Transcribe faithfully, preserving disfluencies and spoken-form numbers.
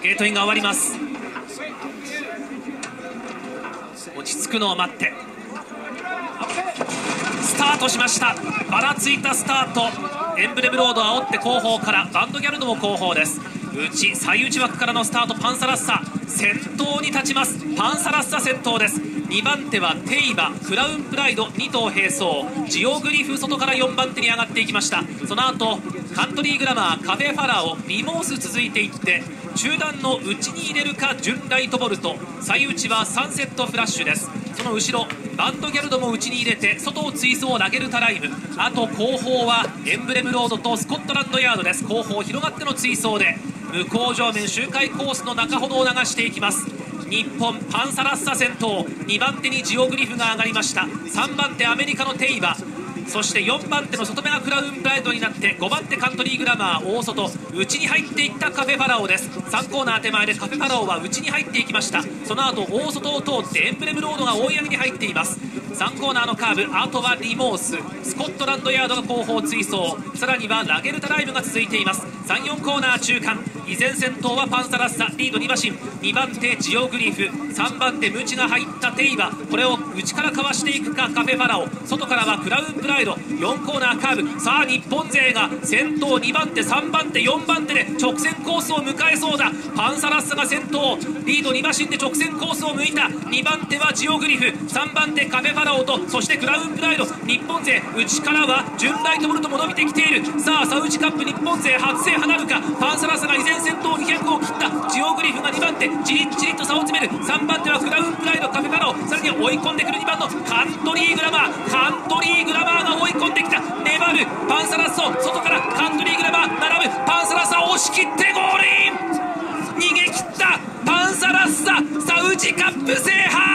ゲートインが終わります。落ち着くのを待ってスタートしました。ばらついたスタート。エンブレムロード煽って後方から、バンドギャルドも後方です。内最内枠からのスタート。パンサラッサ先頭に立ちます。パンサラッサ先頭です。にばん手はテイバ、クラウンプライドに頭並走、ジオグリフ外からよんばん手に上がっていきました。その後カントリーグラマー、カフェファラオ、リモース続いていって、中段の内に入れるか純ライトボルト、最内はサンセットフラッシュです。その後ろバンドギャルドも内に入れて、外を追走ラゲルタライム、あと後方はエンブレムロードとスコットランドヤードです。後方広がっての追走で向こう上面周回コースの中ほどを流していきます。日本パンサラッサ先頭、にばん手にジオグリフが上がりました。さんばん手アメリカのテイバ、そしてよんばん手の外目がクラウンプライドになって、ごばん手カントリーグラマー大外、内に入っていったカフェファラオです。さんコーナー手前でカフェファラオは内に入っていきました。その後大外を通ってエンブレムロードが追い上げに入っています。さんコーナーのカーブ、あとはリモース、スコットランドヤードが後方追走、さらにはラゲルタライブが続いています。さん、よんコーナー中間、依然先頭はパンサラッサ、リードに馬身、にばん手ジオグリフ、さんばん手ムチが入ったテイバ、これを内からかわしていくかカフェファラオ、外からはクラウンプライド、よんコーナーカーブ。さあ日本勢が先頭、にばん手さんばん手よんばん手で直線コースを迎えそうだ。パンサラッサが先頭、リードに馬身で直線コースを向いた。にばん手はジオグリフ、さんばん手カフェファラオと、そしてクラウンプライド。日本勢内からは純ライトボルトも伸びてきている。さあサウジカップ日本勢初制覇なるか。パンサラッサが依然先頭にひゃくを切った。ジオグリフがにばん手、じりっじりっと差を詰める。さんばん手はクラウンプライド、カフェファラオ、さらには追い込んでくるにばんのカントリーグラマー、カントリーグラマーが追い込んできた。粘るパンサラッサを外からカントリーグラマー並ぶ。パンサラッサを押し切ってゴールイン。逃げ切ったパンサラッサ、サウジカップ制覇。